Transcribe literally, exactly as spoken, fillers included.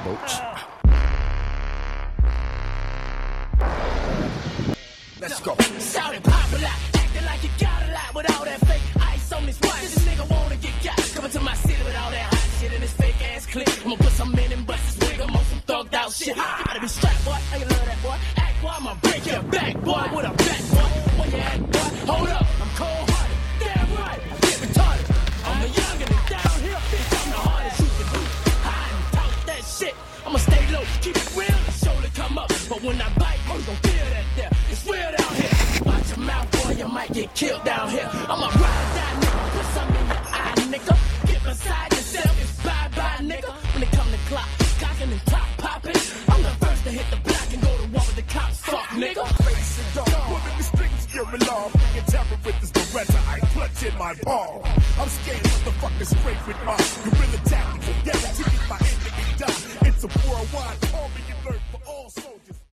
boats. Let's go. Shout it, pop it out, acting like you got a lot with all that fake ice on this watch. This nigga wanna get got. Coming to my city with all that hot shit in his fake ass clip. I'ma put some in and bust his wig. I'm on some thugged out shit. You gotta be strapped, boy. I love that boy. Act, boy. I'ma break your back, boy. With a back, boy. Where you at, boy? Hold up. I'm cold hearted. Damn right. I get retarded. I'm a youngin' and down here. Bitch, I'm the hardest you can do. Hide and talk that shit. I'ma stay low. Keep it real and surely come up. But when I bite, you gon' feel that there. It's real down here. Watch your mouth, boy. You might get killed down here. I'ma ride down, nigga. Put something in your eye, nigga. Get beside yourself. It's bye-bye, nigga. When it come to clock, cocking and top popping. I'm the first to hit the block and go to war with the cops. Fuck, nigga. Face it up. Pulling the strings, you're in love. Freaking terror with this Beretta. I clutch in my ball. I'm scared motherfuckers straight with my guerrilla tactics. Guaranteed my enemy die. It's a worldwide army alert for all soldiers.